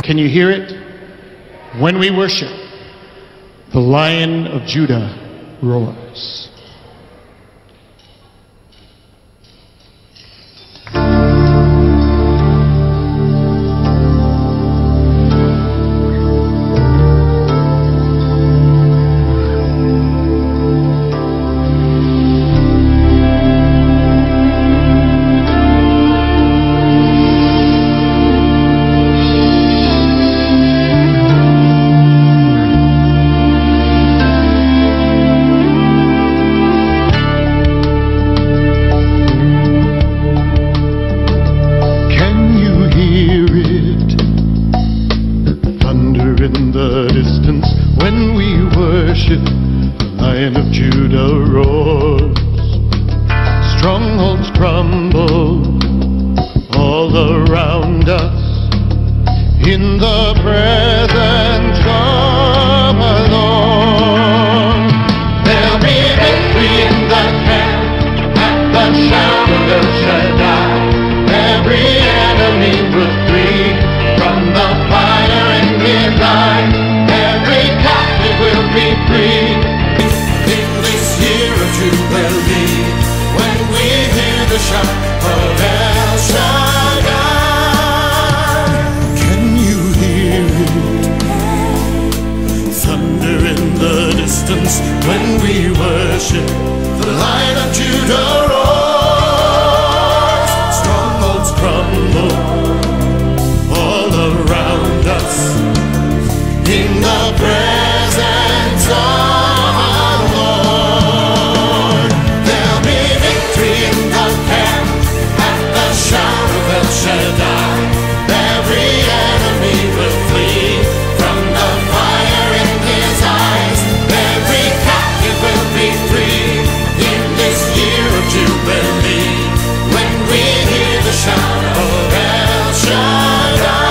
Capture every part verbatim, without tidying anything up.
Can you hear it? When we worship, the Lion of Judah roars. In the distance, when we worship, the Lion of Judah roars. Strongholds crumble all around us in the presence of our Lord. There'll be victory in the camp at the shout of El Shaddai. Every enemy will flee from the fire in his eyes. Every captive will be free in this year of Jubilee, when we hear the shout of El Shaddai. Can you hear it? Thunder in the distance, when we worship, the Lion of Judah roars. Strongholds crumble all around us in the presence of our Lord. There'll be victory in the camp at the shout of El Shaddai. Every enemy will flee from the fire in his eyes. Every captive will be free in this year of Jubilee, when we hear the shout of El Shaddai.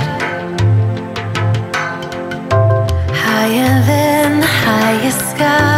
Higher than the highest sky.